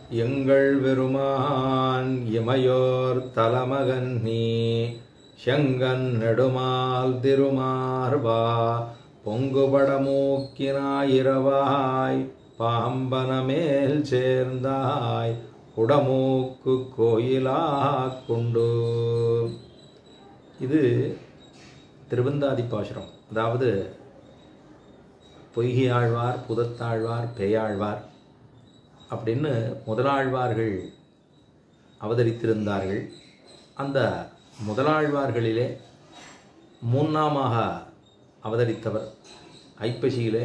எங்கள் பெருமான் இமையோர் தலமகன் நீ செங்கன் நெடுமால் திருமார்வா பொங்குபடமூக்கினாயிரவாய் பாம்பனமேல் சேர்ந்தாய் குடமூக்கு கோயிலா கொண்டு. இது திருவந்தாதி பாசுரம். அதாவது பொய்கை ஆழ்வார், புதத்தாழ்வார், பேயாழ்வார் அப்படின்னு முதலாழ்வார்கள் அவதரித்திருந்தார்கள். அந்த முதலாழ்வார்களிலே மூன்றாமாக அவதரித்தவர் ஐப்பசியிலே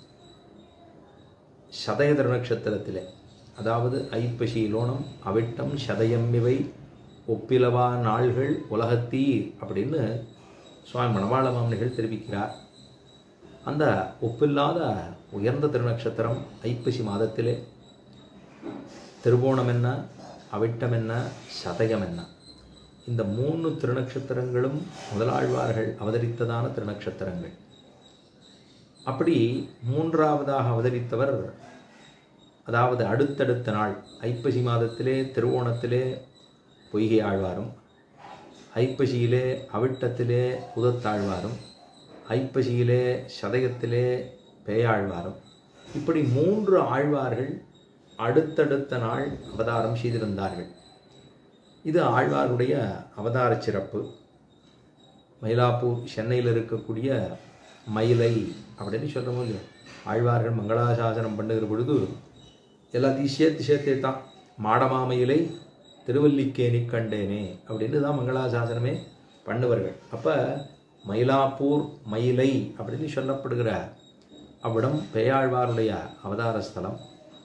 சதய திருநக்ஷத்திரத்திலே, அதாவது ஐப்பசியிலோணம் அவிட்டம் சதயம் இவை ஒப்பிலவா நாள்கள் உலகத்தீர் அப்படின்னு சுவாமி மணவாள மாமனிகள் தெரிவிக்கிறார். அந்த ஒப்பில்லாத உயர்ந்த திருநக்ஷத்திரம் ஐப்பசி மாதத்திலே திருவோணம் என்ன, அவிட்டம் என்ன, சதயம் என்ன, இந்த 3 திருநக்ஷத்திரங்களும் முதலாழ்வார்கள் அவதரித்ததான திருநக்ஷத்திரங்கள். அப்படி மூன்றாவதாக அவதரித்தவர், அதாவது அடுத்தடுத்த நாள் ஐப்பசி மாதத்திலே திருவோணத்திலே பொய்கை ஆழ்வாரும், ஐப்பசியிலே அவிட்டத்திலே புதத்தாழ்வாரும், ஐப்பசியிலே சதயத்திலே பேயாழ்வாரும், இப்படி 3 ஆழ்வார்கள் அடுத்தடுத்த நாள் அவதாரம் செய்திருந்தார்கள். இது ஆழ்வாருடைய அவதார சிறப்பு. மயிலாப்பூர் சென்னையில் இருக்கக்கூடிய மயிலை அப்படின்னு சொல்கிறோம். ஆழ்வார்கள் மங்களாசாசனம் பண்ணுகிற பொழுது எல்லாத்தையும் சேர்த்தே தான் மாடமாமயிலை திருவல்லிக்கேணி கண்டேனே அப்படின்னு தான் மங்களாசாசனமே பண்ணுவார்கள். அப்போ மயிலாப்பூர் மயிலை அப்படின்னு சொல்லப்படுகிற அவ்விடம் பேயாழ்வாருடைய அவதார ஸ்தலம்.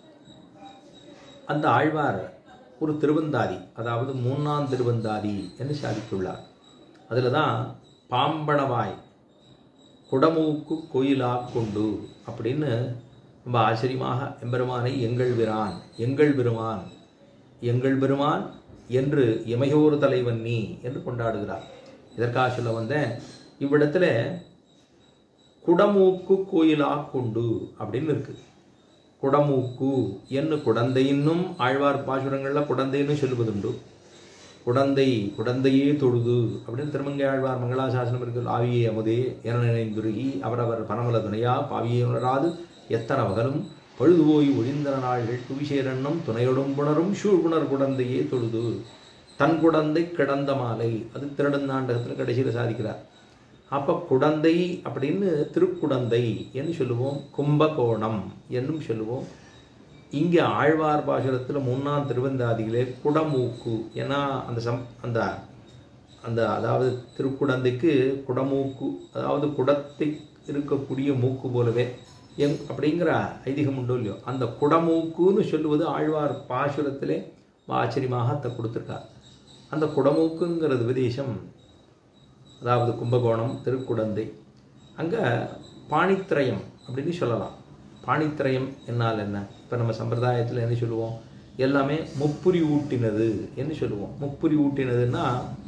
அந்த ஆழ்வார் ஒரு திருவந்தாதி, அதாவது 3ஆம் திருவந்தாதி என்று சாதித்துள்ளார். அதில் தான் பாம்பணவாய் குடமூக்கு கோயிலா கொண்டு அப்படின்னு ரொம்ப ஆச்சரியமாக எம்பெருமானை எங்கள் பிரான், எங்கள் பெருமான், எங்கள் பெருமான் என்று இமையோர் தலைவன் நீ என்று கொண்டாடுகிறார். இதற்காக சொல்ல வந்தேன், இவ்விடத்தில் குடமூக்கு கோயிலா கொண்டு அப்படின்னு இருக்கு. குடமூக்கு என்ன குடந்தைன்னும் ஆழ்வார் பாசுரங்களில் குடந்தைன்னு சொல்லுவதுண்டு. குடந்தையே தொழுது அப்படின்னு திருமங்கை ஆழ்வார் மங்களாசாசனம் இருக்கு. ஆவியே அமுதே என நினைந்துருகி அவரவர் பனமல துணையா பாவியே உணராது எத்தனை பகலும் பழுதுபோய் ஒழிந்தன நாள்கள் துவிசேரன்னும் துணையொடும் புணரும் சூழ்புணர் குடந்தையே தொழுது தன் குடந்தை கிடந்த மாலை. அது திருடந்தாண்டகத்தில் கடைசியில் சாதிக்கிறார். அப்போ குடந்தை அப்படின்னு திருக்குடந்தை என்று சொல்லுவோம், கும்பகோணம் என்னும் சொல்லுவோம். இங்கே ஆழ்வார் பாசுரத்தில் 3ஆம் திருவந்தாதிகளே குடமூக்கு, ஏன்னா அந்த அதாவது திருக்குடந்தைக்கு குடமூக்கு, அதாவது குடத்தை இருக்கக்கூடிய மூக்கு போலவே அப்படிங்கிற ஐதீகம் உண்டோ இல்லையோ, அந்த குடமூக்குன்னு சொல்லுவது ஆழ்வார் பாசுரத்திலே ஆச்சரியமாக கொடுத்துருக்கார். அந்த குடமூக்குங்கிறது விதேசம், அதாவது கும்பகோணம் திருக்குடந்தை. அங்கே பாணித்திரயம் அப்படின்னு சொல்லலாம். பாணித்திரயம் என்னால் என்ன? இப்போ நம்ம சம்பிரதாயத்தில் என்ன சொல்லுவோம்? எல்லாமே முப்புரி ஊட்டினது என்று சொல்லுவோம். முப்புரி ஊட்டினதுன்னா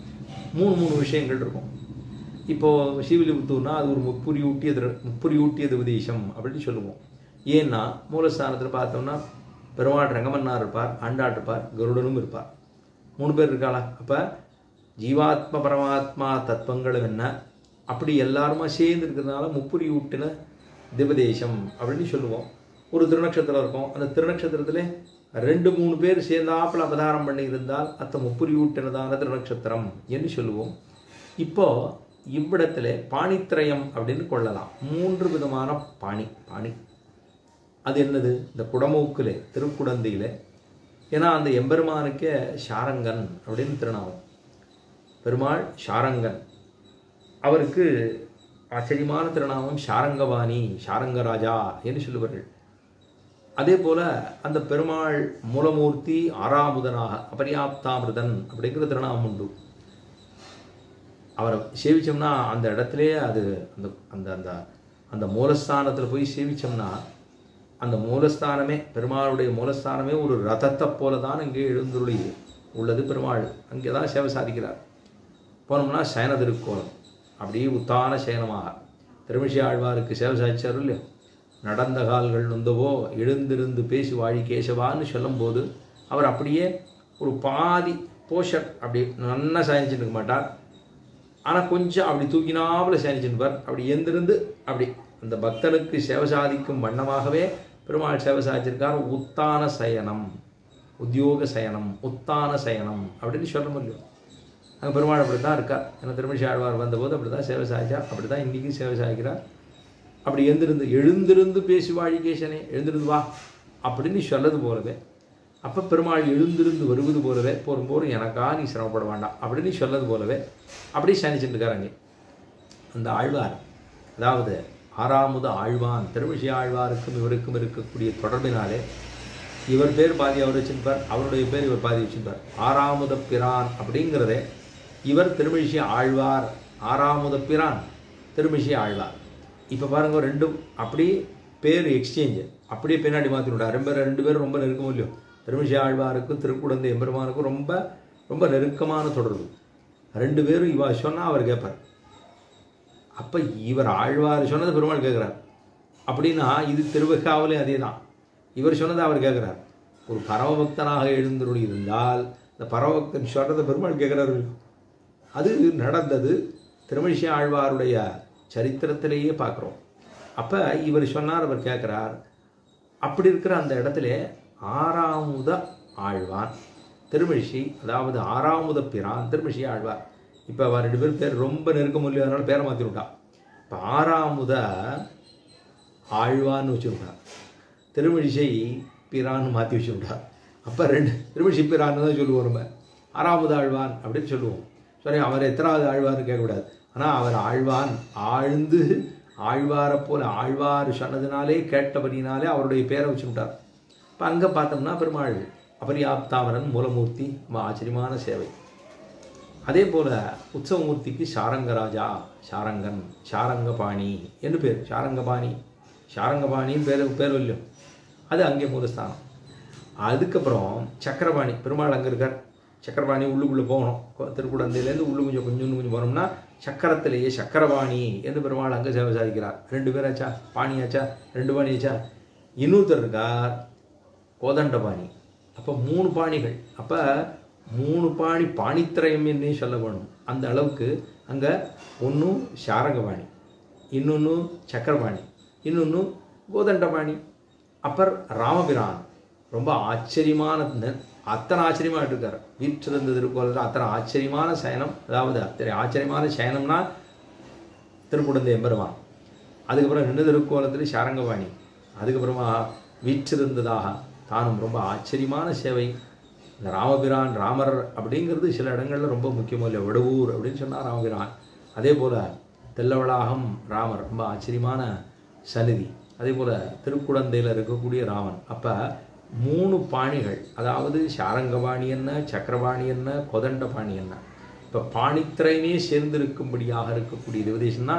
3 விஷயங்கள் இருக்கும். இப்போது ஸ்ரீவில்லிபுத்தூர்னா அது ஒரு முப்புரி ஊட்டியது விதேசம் அப்படின்னு சொல்லுவோம். ஏன்னா மூலஸ்தானத்தில் பார்த்தோம்னா பெருமாள் ரங்கமன்னார் இருப்பார், ஆண்டாள் இருப்பார், கருடனும் இருப்பார். 3 பேர் இருக்காளா? அப்போ ஜீவாத்ம பரமாத்மா தத்துவங்களும் என்ன அப்படி எல்லாருமா சேர்ந்து இருக்கிறதுனால முப்புரி ஊட்டின திவதேசம் அப்படின்னு சொல்லுவோம். ஒரு திருநக்ஷத்திரம் இருக்கும், அந்த திருநக்ஷத்திரத்தில் 2-3 பேர் சேர்ந்தாப்பில் அவதாரம் பண்ணி இருந்தால் அத்த முப்புரி ஊட்டினதான திருநக்ஷத்திரம் என்று சொல்லுவோம். இப்போ இவ்விடத்தில் பாணித்திரயம் அப்படின்னு கொள்ளலாம். 3 விதமான பாணி. அது என்னது? இந்த குடமூக்கில் திருக்குடந்தையில். ஏன்னா அந்த எம்பெருமானுக்கே ஷாரங்கன் அப்படின்னு திருநாமம். பெருமாள் ஷாரங்கன், அவருக்கு ஆச்சரியமான திருநாமம் ஷாரங்கவாணி, ஷாரங்கராஜா என்று சொல்லுவார்கள். அதே போல அந்த பெருமாள் மூலமூர்த்தி ஆறாமுதனாக அபரியாப்தாமிருதன் அப்படிங்கிற திருநாமம் உண்டு. அவரை சேவிச்சோம்னா அந்த இடத்துல அது அந்த அந்த அந்த மூலஸ்தானத்தில் போய் சேவிச்சோம்னா அந்த மூலஸ்தானமே, பெருமாளுடைய மூலஸ்தானமே ஒரு ரதத்தை போல தான் இங்கே எழுந்துருளி உள்ளது. பெருமாள் அங்கே தான் சேவை சாதிக்கிறார். போனோம்னா சயன திருக்கோலம், அப்படியே உத்தான சயனமாக திருமிஷி ஆழ்வாருக்கு சேவை சாதிச்சார் இல்லையோ. நடந்த கால்கள் நொந்தவோ எழுந்திருந்து பேசி வாழி கேசவான்னு சொல்லும்போது அவர் அப்படியே ஒரு பாதி போஷர் அப்படி நல்லா சாய்ச்சிட்டு இருக்க மாட்டார். ஆனால் கொஞ்சம் அப்படி தூக்கினாவில் சாய்ச்சிருப்பார். அப்படி எந்திருந்து அப்படி அந்த பக்தனுக்கு சேவை சாதிக்கும் வண்ணமாகவே பெருமாள் சேவை சாதிச்சிருக்கார். உத்தான சயனம், உத்தியோக சயனம், உத்தான சயனம் அப்படின்னு சொல்ல முடியும். அங்கே பெருமாள் அப்படி தான் இருக்கார். ஏன்னா திருமணி ஆழ்வார் வந்தபோது அப்படி தான் சேவை சாதிச்சார். அப்படி தான் இன்றைக்கும் சேவை சாதிக்கிறார். அப்படி எழுந்திருந்து பேசி வாழிகேசனே, எழுந்திருந்து வா அப்படின்னு சொல்லது போலவே, அப்போ பெருமாள் எழுந்திருந்து வருவது போலவே, போரும் எனக்கா நீ சிரமப்பட வேண்டாம் அப்படின்னு சொல்லது போலவே அப்படி சனிச்சுட்டுருக்கார். அங்கே அந்த ஆழ்வார், அதாவது ஆறாமுத ஆழ்வான், திருமிஷி ஆழ்வாருக்கும் இவருக்கும் இருக்கக்கூடிய தொடர்பினாலே இவர் பேர் பாதி அவர் வச்சிருப்பார், அவருடைய பேர் இவர் பாதி வச்சிருப்பார். ஆறாமுத பிரான் அப்படிங்கிறதே இவர் திருமிஷி ஆழ்வார், ஆறாமுத பிரான் திருமிஷி ஆழ்வார். இப்போ பாருங்க, ரெண்டும் அப்படி பேர் எக்ஸ்சேஞ்சு அப்படியே பின்னாடி மாற்றிவிட்டார். ரெண்டு பேரும் ரொம்ப நெருக்கம் இல்லையோ. திருமிஷி ஆழ்வாருக்கும் திருக்குடந்தை எம்பெருமானுக்கும் ரொம்ப ரொம்ப நெருக்கமான தொடர்பு. ரெண்டு பேரும் இவா சொன்னால் அவர் கேட்பார். அப்போ இவர் ஆழ்வார் சொன்னது பெருமாள் கேட்குறார் அப்படின்னா, இது திருவக்காவிலையும் அதே தான். இவர் சொன்னதை அவர் கேட்குறார். ஒரு பரமபக்தனாக எழுந்தருளி இருந்தால் இந்த பரமபக்தன் சொல்கிறத பெருமாள் கேட்குறாரு. அது நடந்தது திருமிஷி ஆழ்வாருடைய சரித்திரத்திலேயே பார்க்குறோம். அப்போ இவர் சொன்னார், அவர் கேட்குறார். அப்படி இருக்கிற அந்த இடத்துல ஆறாமுத ஆழ்வான் திருமிஷி, அதாவது ஆறாமுத பிரான் திருமிஷி ஆழ்வார். இப்போ அவர் ரெண்டு பேரும் பேர் ரொம்ப நெருக்கம் இல்லையோ, அதனால பேரை மாற்றி விட்டான். இப்போ ஆறாமுத ஆழ்வான்னு வச்சுருக்கார், திருமிழிசை பிரான்னு மாற்றி வச்சு விட்டார். அப்போ ரெண்டு திருமிழிசை பிரான்னு தான் சொல்லுவோம். நம்ம ஆறாமுத ஆழ்வான் அப்படின்னு சொல்லுவோம். சரி, அவர் எத்தனாவது ஆழ்வார்னு கேட்கக்கூடாது. ஆனால் அவர் ஆழ்வான், ஆழ்ந்து ஆழ்வாரை போல ஆழ்வார் சொன்னதுனாலே கேட்டபடினாலே அவருடைய பேரை வச்சு விட்டார். இப்போ அங்கே பார்த்தோம்னா பெருமாள் அபரியாப்தாமரன் மூலமூர்த்தி, ஆச்சரியமான சேவை. அதே போல் உற்சவமூர்த்திக்கு சாரங்கராஜா, சாரங்கன், சாரங்கபாணி என்று பேர். சாரங்கபாணின்னு பேர் இல்லையும், அது அங்கே மூலஸ்தானம். அதுக்கப்புறம் சக்கரபாணி, பெருமாள் அங்கே இருக்கார். சக்கரபாணி உள்ளுக்குள்ளே போகணும். திருக்குடந்தையிலேருந்து கொஞ்சம் போனோம்னா சக்கரத்திலேயே சக்கரபாணி என்று பெருமாள் அங்கே சேவை சாதிக்கிறார். ரெண்டு பேராச்சா, பாணியாச்சா, ரெண்டு பாணியாச்சா. இன்னொருத்தர் இருக்கார் கோதண்டபாணி. அப்போ 3 பாணிகள். அப்போ 3 பாணி, பாணித்திரயம் என்னே சொல்ல வேணும். அந்த அளவுக்கு அங்கே ஒன்றும் சாரங்கபாணி, இன்னொன்று சக்கரபாணி, இன்னொன்று கோதண்டபாணி. அப்புறம் ராமபிரான் ரொம்ப ஆச்சரியமான, அத்தனை ஆச்சரியமாக இருக்கார். வீற்றிருந்த திருக்கோலத்தில் அத்தனை ஆச்சரியமான சயனம், அதாவது அத்தனை ஆச்சரியமான சயனம்னா திருக்குடந்தை எம்பெருமான். அதுக்கப்புறம் 2 திருக்கோலத்தில் சாரங்கபாணி. அதுக்கப்புறமா வீற்றிருந்ததாக தானும் ரொம்ப ஆச்சரியமான சேவை. இந்த ராமபிரான், ராமர் அப்படிங்கிறது சில இடங்களில் ரொம்ப முக்கியமோ இல்லை. வடுவூர் அப்படின்னு சொன்னால் ராமபிரான். அதே போல் தெல்லவளாகம் ராமர், ரொம்ப ஆச்சரியமான சந்நிதி. அதே போல் திருக்குடந்தையில் இருக்கக்கூடிய ராமன். அப்போ 3 பாணிகள், அதாவது சாரங்கபாணி என்ன, சக்கரபாணி என்ன, கோதண்டபாணி என்ன. இப்போ பாணித்திரையுமே சேர்ந்திருக்கும்படியாக இருக்கக்கூடிய திவதேசம்னா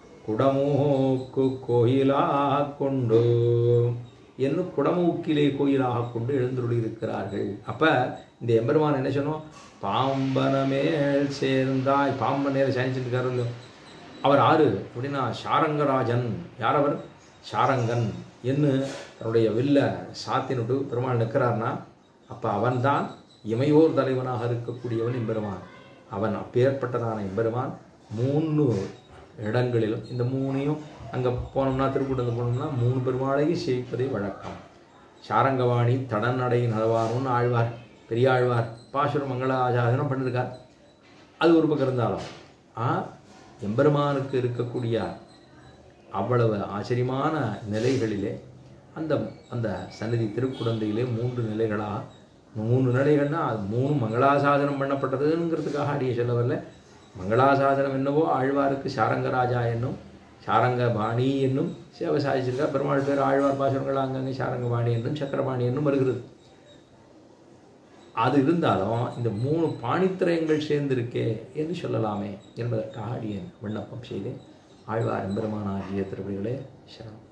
குடமூக்கு கோயிலாக கொண்டு என்னும் குடமூக்கிலே கோயிலாக கொண்டு எழுந்துள்ளி இருக்கிறார்கள். அப்போ இந்த எம்பெருமான் என்ன சொன்னோம், பாம்பனமேல் சேர்ந்தாய், பாம்பன் நேரம் சாய்ச்சிருக்காரு இல்லையோ. அவர் ஆறு அப்படின்னா சாரங்கராஜன். யார் அவர்? சாரங்கன் என்று தன்னுடைய வில்ல சாத்தினுட்டு பெருமாள் நிற்கிறார்னா, அப்போ அவன்தான் இமையோர் தலைவனாக இருக்கக்கூடியவன் எம்பெருமான். அவன் அப்பேற்பட்டதான எம்பெருமான் 3 இடங்களிலும், இந்த 3ஐயும் அங்கே போனோம்னா, திருக்கூட்டத்து போனோம்னா 3 பெருமாளையும் சேவிப்பதே வழக்கம். சாரங்கவாணி தடநடை நலவாருன்னு ஆழ்வார், பெரிய ஆழ்வார் பாசுர மங்கள ஆச்சாரம் பண்ணியிருக்கார். அது ஒரு பக்கம் இருந்தாலும் எம்பெருமானுக்கு இருக்கக்கூடிய அவ்வளவு ஆச்சரியமான நிலைகளிலே அந்த அந்த சந்நிதி திருக்குடந்தையிலே 3 நிலைகளாக, 3 நிலைகள்னால் அது 3 மங்களாசாசனம் பண்ணப்பட்டதுங்கிறதுக்காக அடியே சொல்ல வரல. மங்களாசாசனம் என்னவோ ஆழ்வாருக்கு சாரங்கராஜா என்னும் சாரங்கபாணி என்னும் சேவை சாதிச்சிருக்கா. பெருமாள் பேர் ஆழ்வார் பாசுரங்கள் அங்கங்கே சாரங்கபாணி என்னும் சக்கரபாணி என்னும் வருகிறது. அது இருந்தாலும் இந்த 3 பாணித்திரயங்கள் சேர்ந்திருக்கே என்று சொல்லலாமே என்பதற்காக அடியேன் விண்ணப்பம் செய்தேன். ஆழ்வார் எம்பெருமானாகிய திருப்பதிகளே சரணம்.